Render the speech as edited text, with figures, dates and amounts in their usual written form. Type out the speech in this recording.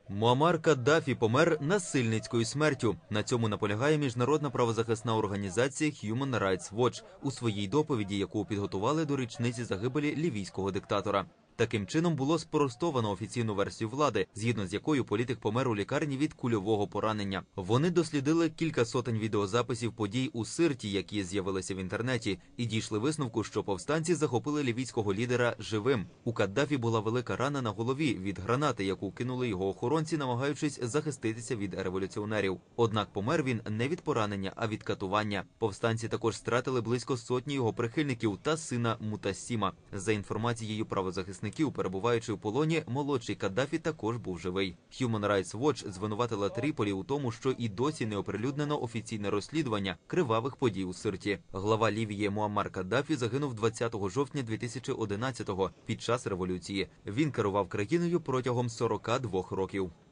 Муаммар Каддафі помер насильницькою смертю. На цьому наполягає міжнародна правозахисна організація Human Rights Watch у своїй доповіді, яку підготували до річниці загибелі лівійського диктатора. Таким чином було спростовано офіційну версію влади, згідно з якою політик помер у лікарні від кульового поранення. Вони дослідили кілька сотень відеозаписів подій у Сирті, які з'явилися в інтернеті, і дійшли висновку, що повстанці захопили лівійського лідера живим. У Каддафі була велика рана на голові від гранати, яку кинули його охоронці, намагаючись захиститися від революціонерів. Однак помер він не від поранення, а від катування. Повстанці також стратили близько сотні його прихильників та сина Мутасіма. За інформацією правозахисників, перебуваючи в полоні, молодший Каддафі також був живий. Human Rights Watch звинуватила Тріполі у тому, що і досі не оприлюднено офіційне розслідування кривавих подій у Сирті. Глава Лівії Муаммар Каддафі загинув 20 жовтня 2011-го під час революції. Він керував країною протягом 42 років.